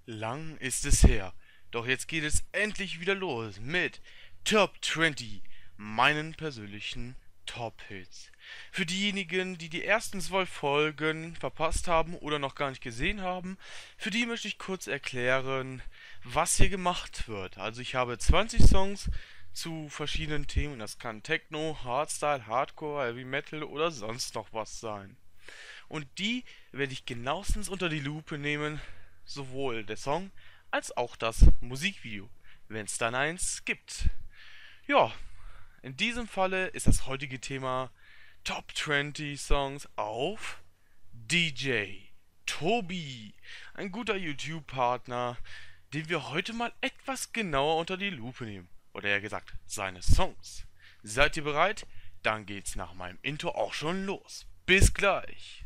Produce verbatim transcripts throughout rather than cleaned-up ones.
Lang ist es her, doch jetzt geht es endlich wieder los mit Top zwanzig, meinen persönlichen Top-Hits. Für diejenigen, die die ersten zwei Folgen verpasst haben oder noch gar nicht gesehen haben, für die möchte ich kurz erklären, was hier gemacht wird. Also ich habe zwanzig Songs zu verschiedenen Themen. Das kann Techno, Hardstyle, Hardcore, Heavy Metal oder sonst noch was sein. Und die werde ich genauestens unter die Lupe nehmen, sowohl der Song als auch das Musikvideo, wenn es dann eins gibt. Ja, in diesem Falle ist das heutige Thema Top zwanzig Songs auf D J Tobi, ein guter YouTube-Partner, den wir heute mal etwas genauer unter die Lupe nehmen. Oder eher gesagt, seine Songs. Seid ihr bereit? Dann geht's nach meinem Intro auch schon los. Bis gleich!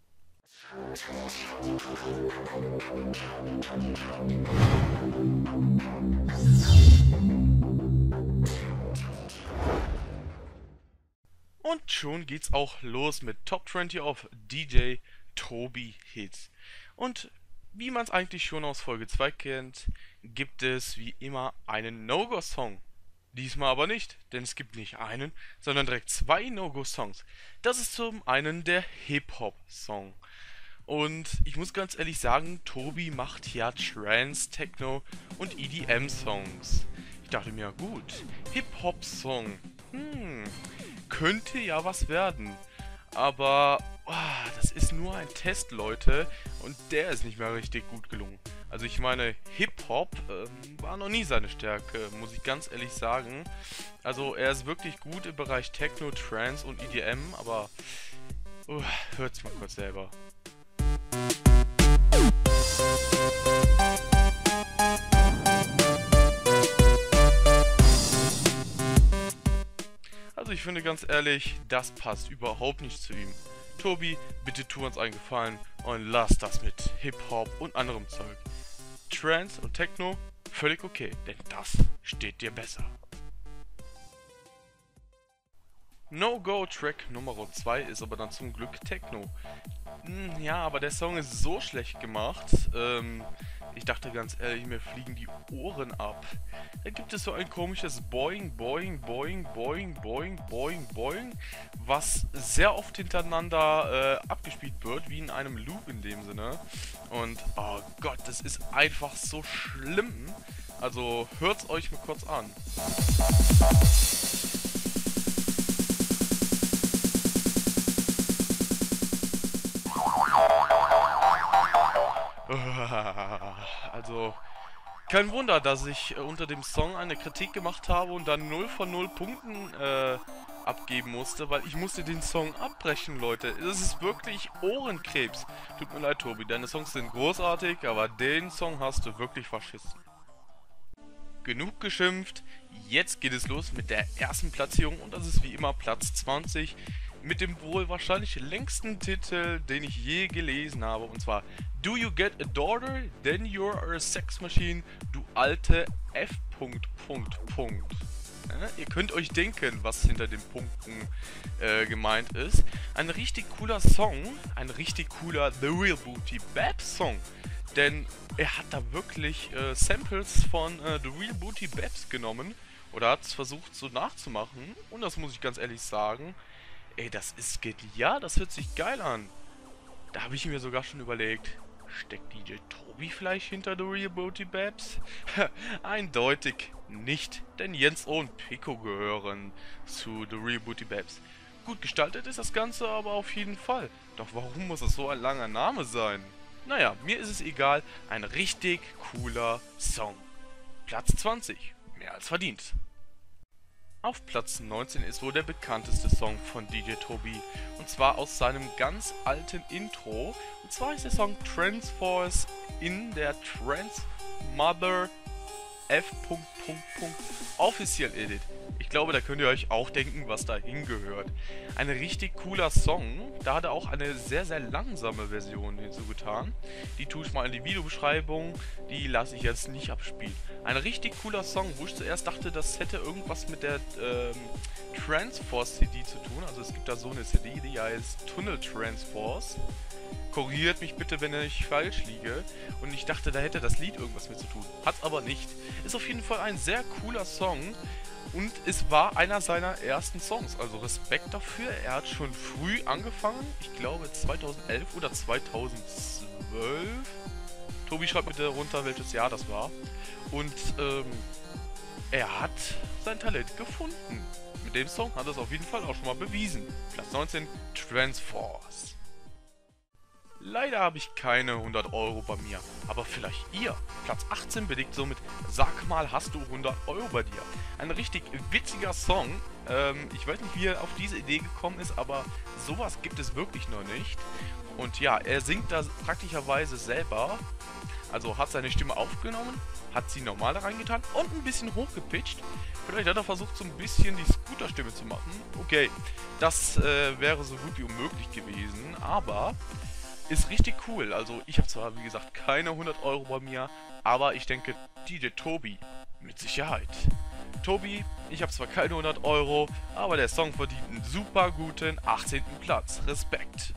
Und schon geht's auch los mit Top zwanzig auf D J Tobi Hits. Und wie man es eigentlich schon aus Folge zwei kennt, gibt es wie immer einen No-Go-Song. Diesmal aber nicht, denn es gibt nicht einen, sondern direkt zwei No-Go-Songs. Das ist zum einen der Hip-Hop-Song. Und ich muss ganz ehrlich sagen, Tobi macht ja Trance, Techno und E D M-Songs. Ich dachte mir, gut, Hip-Hop-Song, hm, könnte ja was werden. Aber oh, das ist nur ein Test, Leute, und der ist nicht mehr richtig gut gelungen. Also ich meine, Hip-Hop ähm, war noch nie seine Stärke, muss ich ganz ehrlich sagen. Also er ist wirklich gut im Bereich Techno, Trance und E D M, aber uh, hört's mal kurz selber. Also ich finde ganz ehrlich, das passt überhaupt nicht zu ihm. Tobi, bitte tu uns einen Gefallen und lass das mit Hip-Hop und anderem Zeug. Trance und Techno, völlig okay, denn das steht dir besser. No-Go-Track Nummer zwei ist aber dann zum Glück Techno. Hm, ja, aber der Song ist so schlecht gemacht, ähm, ich dachte ganz ehrlich, mir fliegen die Ohren ab. Da gibt es so ein komisches Boing, Boing, Boing, Boing, Boing, Boing, Boing, was sehr oft hintereinander äh, abgespielt wird, wie in einem Loop in dem Sinne. Und, oh Gott, das ist einfach so schlimm. Also, hört's euch mal kurz an. Also, kein Wunder, dass ich äh, unter dem Song eine Kritik gemacht habe und dann null von null Punkten äh, abgeben musste, weil ich musste den Song abbrechen, Leute. Das ist wirklich Ohrenkrebs. Tut mir leid, Tobi, deine Songs sind großartig, aber den Song hast du wirklich verschissen. Genug geschimpft, jetzt geht es los mit der ersten Platzierung und das ist wie immer Platz zwanzig mit dem wohl wahrscheinlich längsten Titel, den ich je gelesen habe, und zwar Do You Get a Daughter? Then You're a Sex Machine, du alte F. Punkt, Punkt, Punkt. Ja, ihr könnt euch denken, was hinter den Punkten äh, gemeint ist. Ein richtig cooler Song, ein richtig cooler The Real Booty Bap Song. Denn er hat da wirklich äh, Samples von äh, The Real Booty Babs genommen oder hat es versucht so nachzumachen. Und das muss ich ganz ehrlich sagen, ey, das ist genial, das hört sich geil an. Da habe ich mir sogar schon überlegt, steckt D J Tobi vielleicht hinter The Real Booty Babs? Eindeutig nicht, denn Jens O und Pico gehören zu The Real Booty Babs. Gut gestaltet ist das Ganze aber auf jeden Fall. Doch warum muss es so ein langer Name sein? Naja, mir ist es egal, ein richtig cooler Song. Platz zwanzig, mehr als verdient. Auf Platz neunzehn ist wohl der bekannteste Song von D J Tobi, und zwar aus seinem ganz alten Intro, und zwar ist der Song Transforce in der Trans Mother F. Official Edit. Ich glaube, da könnt ihr euch auch denken, was da hingehört. Ein richtig cooler Song, da hat er auch eine sehr, sehr langsame Version hinzugetan. Die tue ich mal in die Videobeschreibung, die lasse ich jetzt nicht abspielen. Ein richtig cooler Song, wo ich zuerst dachte, das hätte irgendwas mit der ähm, Transforce C D zu tun. Also es gibt da so eine C D, die heißt Tunnel Transforce. korrigiert mich bitte, wenn ich falsch liege. Und ich dachte, da hätte das Lied irgendwas mit zu tun. Hat's aber nicht. Ist auf jeden Fall ein sehr cooler Song. Und es war einer seiner ersten Songs. Also Respekt dafür. Er hat schon früh angefangen. Ich glaube zweitausendelf oder zweitausendzwölf. Tobi, schreibt bitte runter, welches Jahr das war. Und ähm, er hat sein Talent gefunden. Mit dem Song hat er es auf jeden Fall auch schon mal bewiesen. Platz neunzehn, Transforce. Leider habe ich keine hundert Euro bei mir, aber vielleicht ihr. Platz achtzehn belegt somit Sag mal, hast du hundert Euro bei dir? Ein richtig witziger Song. Ähm, ich weiß nicht, wie er auf diese Idee gekommen ist, aber sowas gibt es wirklich noch nicht. Und ja, er singt da praktischerweise selber. Also hat seine Stimme aufgenommen, hat sie normal reingetan und ein bisschen hochgepitcht. Vielleicht hat er versucht, so ein bisschen die Scooter-Stimme zu machen. Okay, das äh, wäre so gut wie unmöglich gewesen, aber ist richtig cool. Also ich habe zwar, wie gesagt, keine hundert Euro bei mir, aber ich denke, D J Tobi mit Sicherheit. Tobi, ich habe zwar keine hundert Euro, aber der Song verdient einen super guten achtzehnten Platz. Respekt.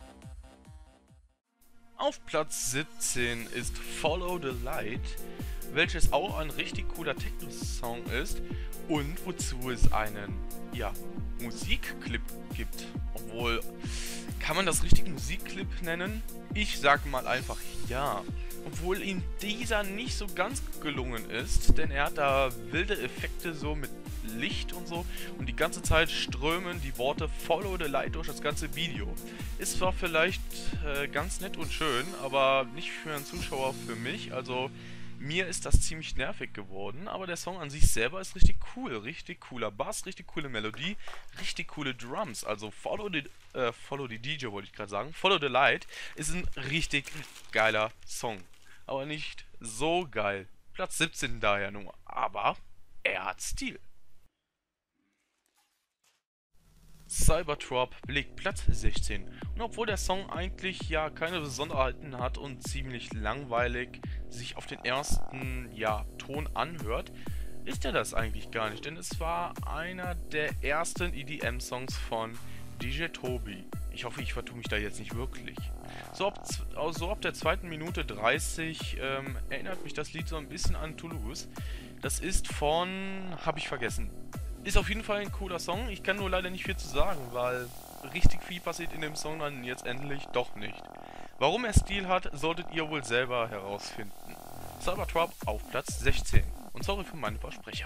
Auf Platz siebzehn ist Follow the Light, welches auch ein richtig cooler Techno-Song ist und wozu es einen, ja, Musikclip gibt. Obwohl, kann man das richtig Musikclip nennen? Ich sag mal einfach ja. Obwohl ihm dieser nicht so ganz gelungen ist, denn er hat da wilde Effekte so mit Licht und so und die ganze Zeit strömen die Worte Follow the Light durch das ganze Video. Ist zwar vielleicht äh, ganz nett und schön, aber nicht für einen Zuschauer, für mich, also mir ist das ziemlich nervig geworden, aber der Song an sich selber ist richtig cool, richtig cooler Bass, richtig coole Melodie, richtig coole Drums, also Follow the, äh, Follow the D J wollte ich gerade sagen, Follow the Light ist ein richtig geiler Song, aber nicht so geil. Platz siebzehn daher nur, aber er hat Stil. Cybertrop belegt Platz sechzehn. Und obwohl der Song eigentlich ja keine Besonderheiten hat und ziemlich langweilig sich auf den ersten ja, Ton anhört, ist er das eigentlich gar nicht, denn es war einer der ersten E D M-Songs von D J Tobi. Ich hoffe, ich vertue mich da jetzt nicht wirklich. So ab, so ab der zweiten Minute dreißig ähm, erinnert mich das Lied so ein bisschen an Toulouse. Das ist von... habe ich vergessen. Ist auf jeden Fall ein cooler Song, ich kann nur leider nicht viel zu sagen, weil richtig viel passiert in dem Song dann jetzt endlich doch nicht. Warum er Stil hat, solltet ihr wohl selber herausfinden. Cybertrop auf Platz sechzehn. Und sorry für meine Versprecher.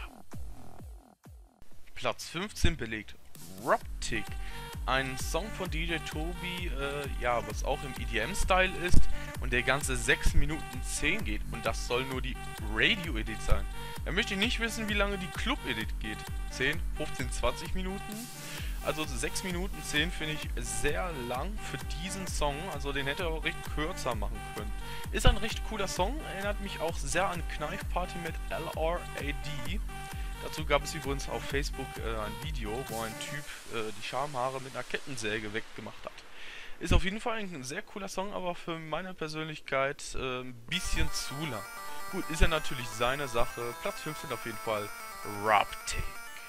Platz fünfzehn belegt Robtic. Ein Song von D J Tobi, äh, ja, was auch im E D M-Style ist und der ganze sechs Minuten zehn geht. Und das soll nur die Radio-Edit sein. Da möchte ich nicht wissen, wie lange die Club-Edit geht. zehn, fünfzehn, zwanzig Minuten. Also sechs Minuten zehn finde ich sehr lang für diesen Song. Also den hätte er auch recht kürzer machen können. Ist ein recht cooler Song. Erinnert mich auch sehr an Knife Party mit L R A D. Dazu gab es übrigens auf Facebook äh, ein Video, wo ein Typ äh, die Schamhaare mit einer Kettensäge weggemacht hat. Ist auf jeden Fall ein sehr cooler Song, aber für meine Persönlichkeit äh, ein bisschen zu lang. Gut, ist ja natürlich seine Sache. Platz fünfzehn auf jeden Fall, Robtic.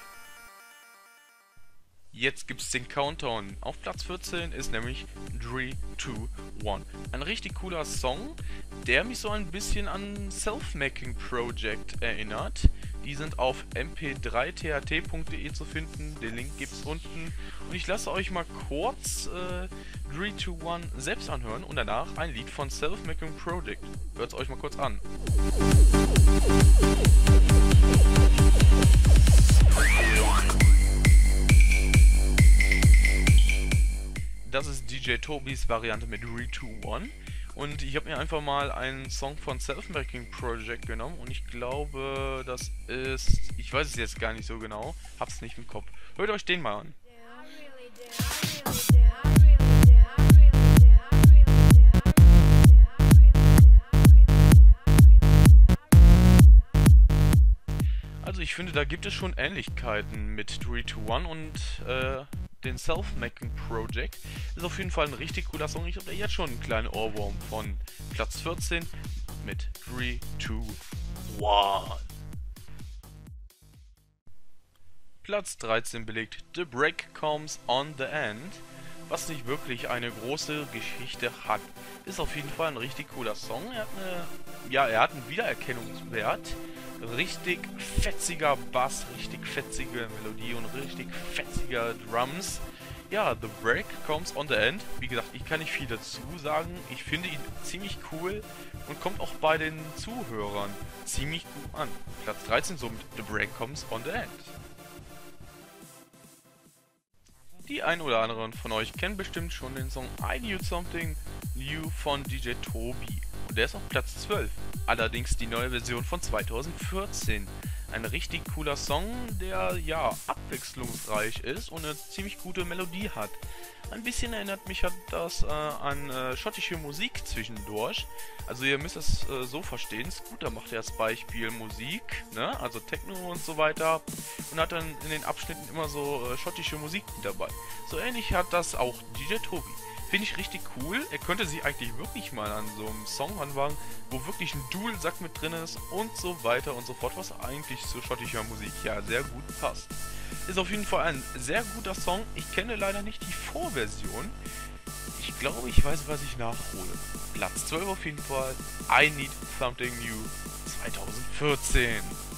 Jetzt gibt es den Countdown. Auf Platz vierzehn ist nämlich drei, zwei, eins. Ein richtig cooler Song, der mich so ein bisschen an Self-Making Project erinnert. Die sind auf m p drei t h t punkt d e zu finden. Den Link gibt es unten. Und ich lasse euch mal kurz äh, drei, zwei, eins selbst anhören und danach ein Lied von Self-Making Project. Hört es euch mal kurz an. Das ist D J Tobis Variante mit drei, zwei, eins. Und ich habe mir einfach mal einen Song von Self-Making Project genommen und ich glaube, das ist... ich weiß es jetzt gar nicht so genau, hab's nicht im Kopf. Hört euch den mal an. Also ich finde, da gibt es schon Ähnlichkeiten mit drei, zwei, eins und äh, den Self-Making Project. Ist auf jeden Fall ein richtig cooler Song. Ich habe da jetzt schon einen kleinen Ohrwurm von Platz vierzehn mit drei, zwei, eins. Platz dreizehn belegt The Break Comes on the End. was nicht wirklich eine große Geschichte hat. Ist auf jeden Fall ein richtig cooler Song. Er hat eine, ja, er hat einen Wiedererkennungswert. Richtig fetziger Bass, richtig fetzige Melodie und richtig fetziger Drums. Ja, The Break comes on the end. Wie gesagt, ich kann nicht viel dazu sagen. Ich finde ihn ziemlich cool und kommt auch bei den Zuhörern ziemlich gut an. Platz dreizehn somit The Break comes on the end. Die ein oder anderen von euch kennen bestimmt schon den Song I Need Something New von D J Tobi. Und der ist auf Platz zwölf. Allerdings die neue Version von zweitausendvierzehn. Ein richtig cooler Song, der ja abwechslungsreich ist und eine ziemlich gute Melodie hat. Ein bisschen erinnert mich hat das äh, an äh, schottische Musik zwischendurch. Also ihr müsst es äh, so verstehen, Scooter macht ja als Beispiel Musik, ne? Also Techno und so weiter. Und hat dann in den Abschnitten immer so äh, schottische Musik mit dabei. So ähnlich hat das auch D J Tobi. Finde ich richtig cool. Er könnte sich eigentlich wirklich mal an so einem Song anwagen, wo wirklich ein Dual-Sack mit drin ist und so weiter und so fort, was eigentlich zu schottischer Musik ja sehr gut passt. Ist auf jeden Fall ein sehr guter Song. Ich kenne leider nicht die Vorversion. Ich glaube, ich weiß, was ich nachhole. Platz zwölf auf jeden Fall. I Need Something New zweitausendvierzehn.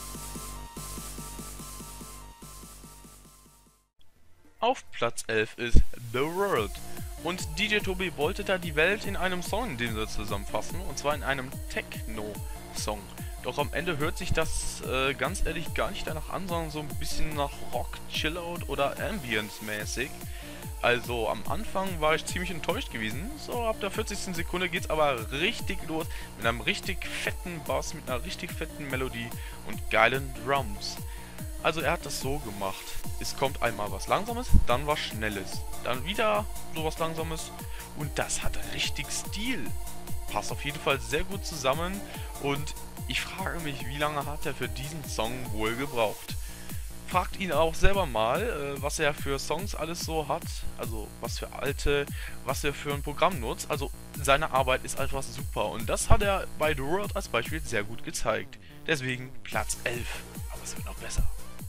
Auf Platz elf ist The World. Und D J Tobi wollte da die Welt in einem Song in dem Sinne zusammenfassen, und zwar in einem Techno-Song. Doch am Ende hört sich das äh, ganz ehrlich gar nicht danach an, sondern so ein bisschen nach Rock, Chillout oder Ambience-mäßig. Also am Anfang war ich ziemlich enttäuscht gewesen, so ab der vierzigsten Sekunde geht's aber richtig los mit einem richtig fetten Bass, mit einer richtig fetten Melodie und geilen Drums. Also er hat das so gemacht, es kommt einmal was Langsames, dann was Schnelles, dann wieder sowas Langsames und das hat richtig Stil. Passt auf jeden Fall sehr gut zusammen und ich frage mich, wie lange hat er für diesen Song wohl gebraucht? Fragt ihn auch selber mal, äh, was er für Songs alles so hat, also was für alte, was er für ein Programm nutzt. Also seine Arbeit ist einfach super und das hat er bei The World als Beispiel sehr gut gezeigt. Deswegen Platz elf, aber es wird noch besser.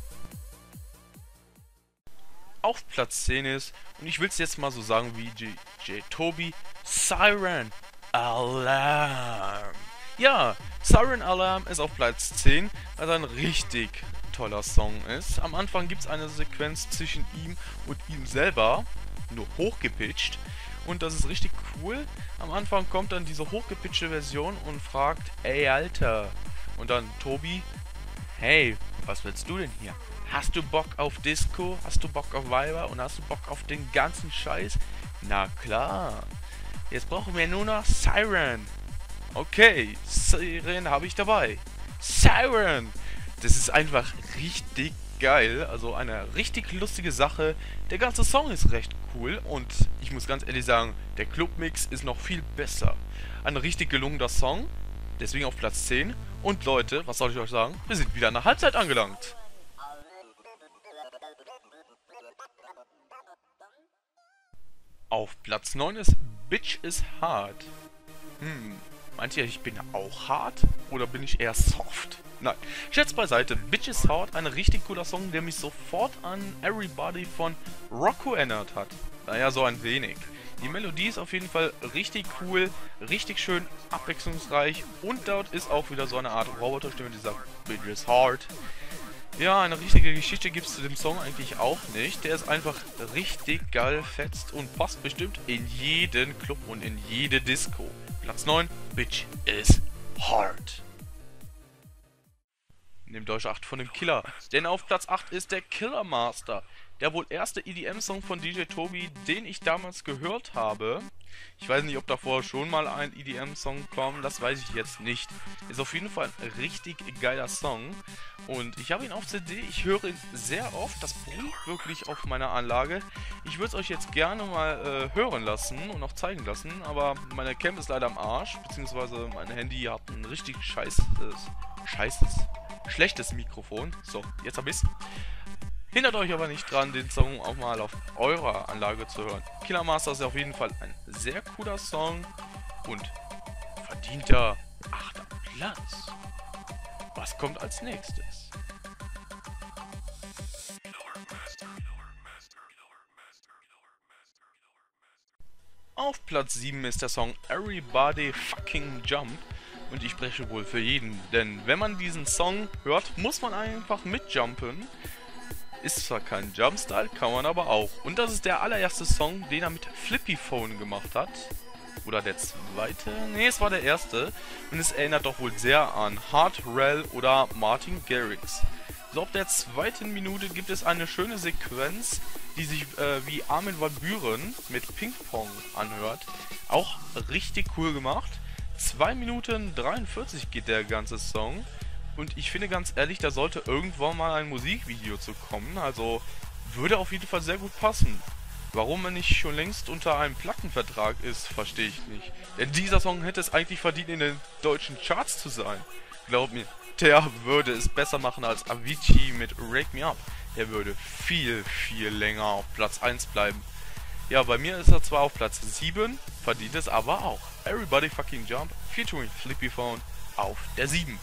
Auf Platz zehn ist, und ich will es jetzt mal so sagen wie D J Tobi, Siren Alarm. Ja, Siren Alarm ist auf Platz zehn, weil er ein richtig toller Song ist. Am Anfang gibt es eine Sequenz zwischen ihm und ihm selber, nur hochgepitcht. Und das ist richtig cool. Am Anfang kommt dann diese hochgepitchte Version und fragt, ey Alter. Und dann Tobi, hey, was willst du denn hier? Hast du Bock auf Disco? Hast du Bock auf Weiber? Und hast du Bock auf den ganzen Scheiß? Na klar. Jetzt brauchen wir nur noch Siren. Okay, Siren habe ich dabei. Siren! Das ist einfach richtig geil. Also eine richtig lustige Sache. Der ganze Song ist recht cool. Und ich muss ganz ehrlich sagen, der Clubmix ist noch viel besser. Ein richtig gelungener Song. Deswegen auf Platz zehn. Und Leute, was soll ich euch sagen? Wir sind wieder an der Halbzeit angelangt. Auf Platz neun ist Bitch is Hard. Hm, meint ihr, ich bin auch hart? Oder bin ich eher soft? Nein, Scherz beiseite, Bitch is Hard, ein richtig cooler Song, der mich sofort an Everybody von Rocco erinnert hat. Naja, so ein wenig. Die Melodie ist auf jeden Fall richtig cool, richtig schön abwechslungsreich und dort ist auch wieder so eine Art Roboterstimme, die sagt Bitch is Hard. Ja, eine richtige Geschichte gibt es zu dem Song eigentlich auch nicht. Der ist einfach richtig geil fetzt und passt bestimmt in jeden Club und in jede Disco. Platz neun, Bitch is Hard. Nehmt euch acht von dem Killer, denn auf Platz acht ist der Killer Master. Der wohl erste E D M-Song von D J Tobi, den ich damals gehört habe. Ich weiß nicht, ob davor schon mal ein E D M-Song kam, das weiß ich jetzt nicht. Ist auf jeden Fall ein richtig geiler Song. Und ich habe ihn auf C D, ich höre ihn sehr oft, das brummt wirklich auf meiner Anlage. Ich würde es euch jetzt gerne mal äh, hören lassen und auch zeigen lassen, aber meine Cam ist leider am Arsch, beziehungsweise mein Handy hat ein richtig scheißes, scheißes, schlechtes Mikrofon. So, jetzt hab ich's. Hindert euch aber nicht dran, den Song auch mal auf eurer Anlage zu hören. Killer Master ist auf jeden Fall ein sehr cooler Song und verdienter achter Platz. Was kommt als nächstes? Auf Platz sieben ist der Song Everybody Fucking Jump. Und ich spreche wohl für jeden, denn wenn man diesen Song hört, muss man einfach mitjumpen. Ist zwar kein Jumpstyle, kann man aber auch. Und das ist der allererste Song, den er mit Flippy Phone gemacht hat. Oder der zweite? Ne, es war der erste. Und es erinnert doch wohl sehr an Hard Rel oder Martin Garrix. So, ab der zweiten Minute gibt es eine schöne Sequenz, die sich äh, wie Armin van Buuren mit Ping Pong anhört. Auch richtig cool gemacht. zwei Minuten dreiundvierzig geht der ganze Song. Und ich finde ganz ehrlich, da sollte irgendwann mal ein Musikvideo zu kommen. Also würde auf jeden Fall sehr gut passen. Warum er nicht schon längst unter einem Plattenvertrag ist, verstehe ich nicht. Denn dieser Song hätte es eigentlich verdient, in den deutschen Charts zu sein. Glaub mir, der würde es besser machen als Avicii mit Rake Me Up. Der würde viel, viel länger auf Platz eins bleiben. Ja, bei mir ist er zwar auf Platz sieben, verdient es aber auch. Everybody Fucking Jump featuring Flippy Phone auf der sieben.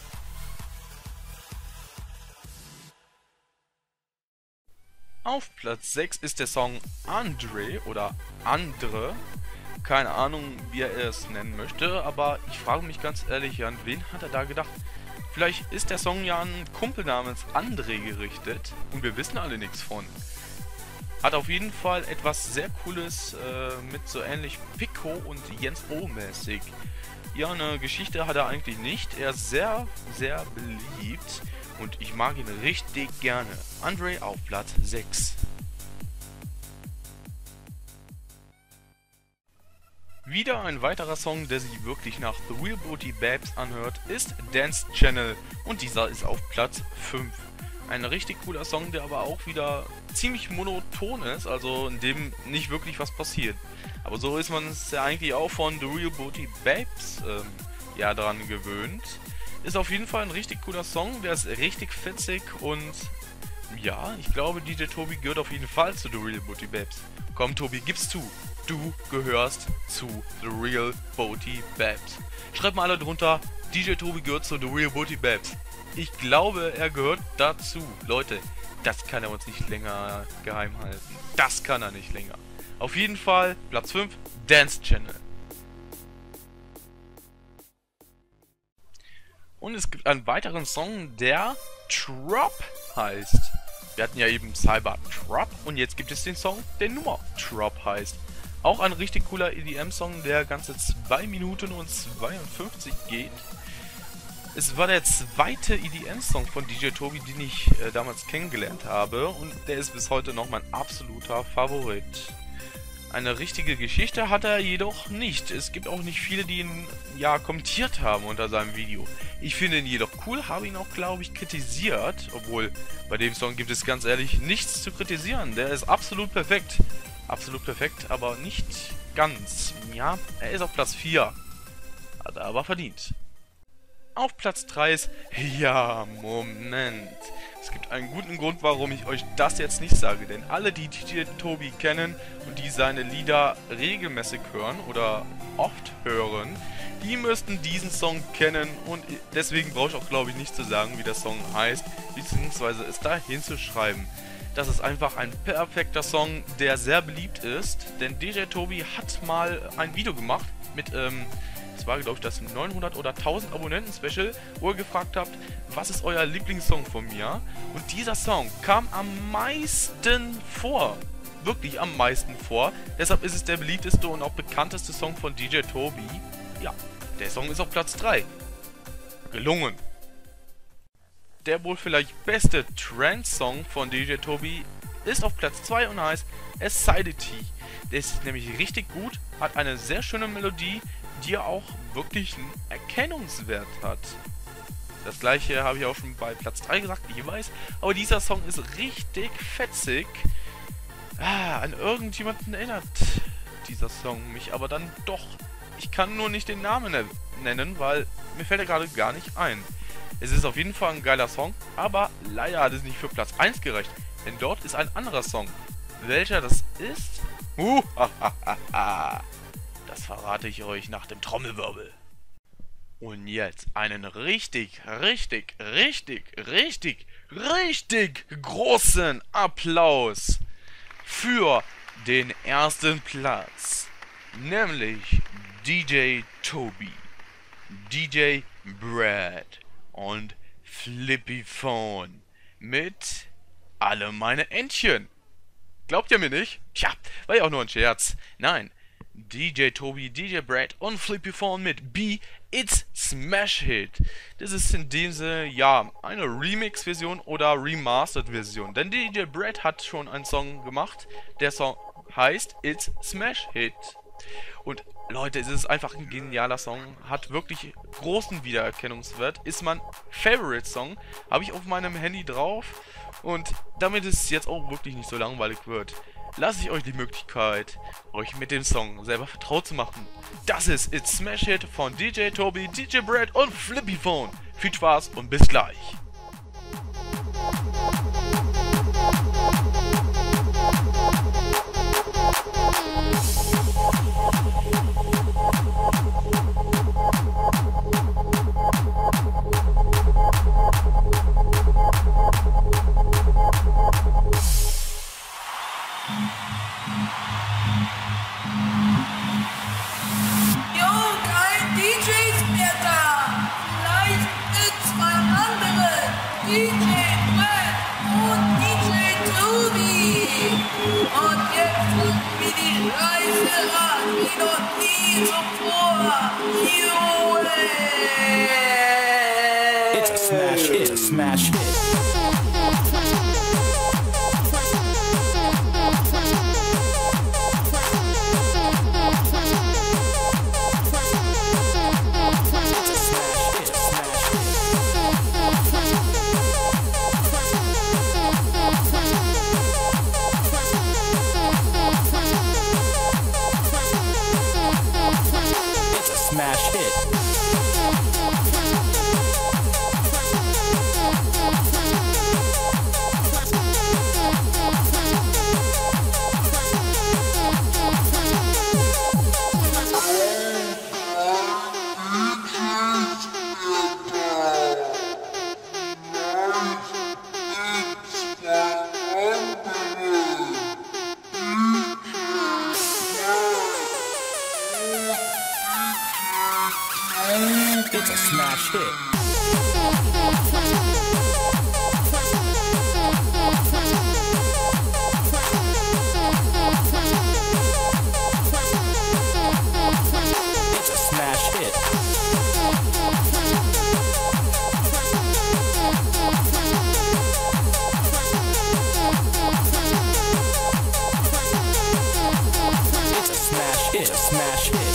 Auf Platz sechs ist der Song Andre oder Andre. Keine Ahnung, wie er es nennen möchte, aber ich frage mich ganz ehrlich, an wen hat er da gedacht? Vielleicht ist der Song ja an einen Kumpel namens André gerichtet und wir wissen alle nichts von. Hat auf jeden Fall etwas sehr Cooles äh, mit so ähnlich Pico und Jens O mäßig. Ja, eine Geschichte hat er eigentlich nicht. Er ist sehr, sehr beliebt und ich mag ihn richtig gerne. Andre auf Platz sechs. Wieder ein weiterer Song, der sich wirklich nach The Real Booty Babes anhört, ist Dance Channel und dieser ist auf Platz fünf. Ein richtig cooler Song, der aber auch wieder ziemlich monoton ist, also in dem nicht wirklich was passiert. Aber so ist man es ja eigentlich auch von The Real Booty Babes ähm, ja dran gewöhnt. Ist auf jeden Fall ein richtig cooler Song, der ist richtig fetzig und ja, ich glaube D J Tobi gehört auf jeden Fall zu The Real Booty Babes. Komm Tobi, gib's zu. Du gehörst zu The Real Booty Babes. Schreibt mal alle drunter, D J Tobi gehört zu The Real Booty Babes. Ich glaube, er gehört dazu. Leute, das kann er uns nicht länger geheim halten. Das kann er nicht länger. Auf jeden Fall, Platz fünf, Dance Channel. Und es gibt einen weiteren Song, der Trop heißt. Wir hatten ja eben Cyber Trop und jetzt gibt es den Song, der nur Trop heißt. Auch ein richtig cooler E D M-Song, der ganze zwei Minuten und zweiundfünfzig geht. Es war der zweite E D M-Song von D J Tobi, den ich äh, damals kennengelernt habe und der ist bis heute noch mein absoluter Favorit. Eine richtige Geschichte hat er jedoch nicht. Es gibt auch nicht viele, die ihn ja kommentiert haben unter seinem Video. Ich finde ihn jedoch cool, habe ihn auch, glaube ich, kritisiert, obwohl bei dem Song gibt es ganz ehrlich nichts zu kritisieren. Der ist absolut perfekt. Absolut perfekt, aber nicht ganz. Ja, er ist auf Platz vier. Hat er aber verdient. Auf Platz drei ist... Ja, Moment. Es gibt einen guten Grund, warum ich euch das jetzt nicht sage. Denn alle, die D J Tobi kennen und die seine Lieder regelmäßig hören oder oft hören, die müssten diesen Song kennen. Und deswegen brauche ich auch, glaube ich, nicht zu sagen, wie der Song heißt, beziehungsweise es da hinzuschreiben. Das ist einfach ein perfekter Song, der sehr beliebt ist. Denn D J Tobi hat mal ein Video gemacht mit... ähm Das war, glaube ich, das neunhundert oder tausend Abonnenten-Special, wo ihr gefragt habt, was ist euer Lieblingssong von mir? Und dieser Song kam am meisten vor. Wirklich am meisten vor. Deshalb ist es der beliebteste und auch bekannteste Song von D J Tobi. Ja, der Song ist auf Platz drei. Gelungen. Der wohl vielleicht beste Trance-Song von D J Tobi ist auf Platz zwei und heißt Acidity. Der ist nämlich richtig gut, hat eine sehr schöne Melodie, die ja auch wirklich einen Erkennungswert hat. Das gleiche habe ich auch schon bei Platz drei gesagt, ich weiß, aber dieser Song ist richtig fetzig. Ah, an irgendjemanden erinnert dieser Song mich aber dann doch. Ich kann nur nicht den Namen ne nennen, weil mir fällt er gerade gar nicht ein. Es ist auf jeden Fall ein geiler Song, aber leider hat es nicht für Platz eins gereicht, denn dort ist ein anderer Song. Welcher das ist? Uh, ha, ha, ha, ha. Das verrate ich euch nach dem Trommelwirbel. Und jetzt einen richtig, richtig, richtig, richtig, richtig großen Applaus für den ersten Platz. nämlich D J Tobi, D J Brad und Flippy Phone mit Alle meine Entchen. Glaubt ihr mir nicht? Tja, war ja auch nur ein Scherz. Nein, D J Tobi, D J Brad und Flippy Phone mit B It's Smash Hit. Das ist in dem Sinne, ja, eine Remix-Version oder Remastered-Version. Denn D J Brad hat schon einen Song gemacht. Der Song heißt It's Smash Hit. Und Leute, es ist einfach ein genialer Song. Hat wirklich großen Wiedererkennungswert. Ist mein Favorite-Song. Habe ich auf meinem Handy drauf. Und damit es jetzt auch wirklich nicht so langweilig wird, lasse ich euch die Möglichkeit, euch mit dem Song selber vertraut zu machen. Das ist It's Smash Hit von D J Tobi, D J Brad und Flippy Phone. Viel Spaß und bis gleich. It's a smash hit, a smash hit. Smash hit. It's a smash hit. It's a smash hit. It's a smash hit, a smash hit.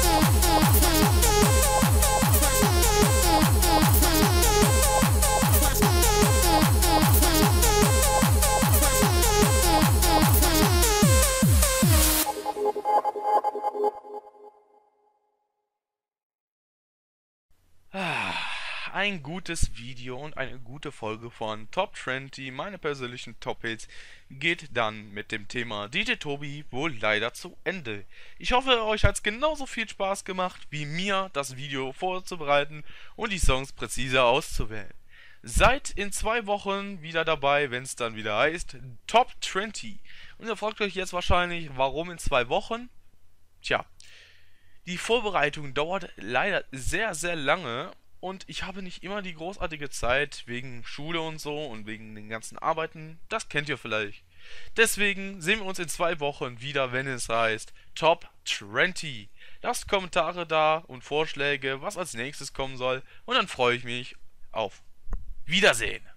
Ein gutes Video und eine gute Folge von Top zwanzig, meine persönlichen Top-Hits, geht dann mit dem Thema D J Tobi wohl leider zu Ende. Ich hoffe, euch hat es genauso viel Spaß gemacht, wie mir, das Video vorzubereiten und die Songs präziser auszuwählen. Seid in zwei Wochen wieder dabei, wenn es dann wieder heißt Top zwanzig. Und ihr fragt euch jetzt wahrscheinlich, warum in zwei Wochen? Tja, die Vorbereitung dauert leider sehr, sehr lange. Und ich habe nicht immer die großartige Zeit, wegen Schule und so und wegen den ganzen Arbeiten. Das kennt ihr vielleicht. Deswegen sehen wir uns in zwei Wochen wieder, wenn es heißt Top zwanzig. Lasst Kommentare da und Vorschläge, was als nächstes kommen soll. Und dann freue ich mich auf Wiedersehen.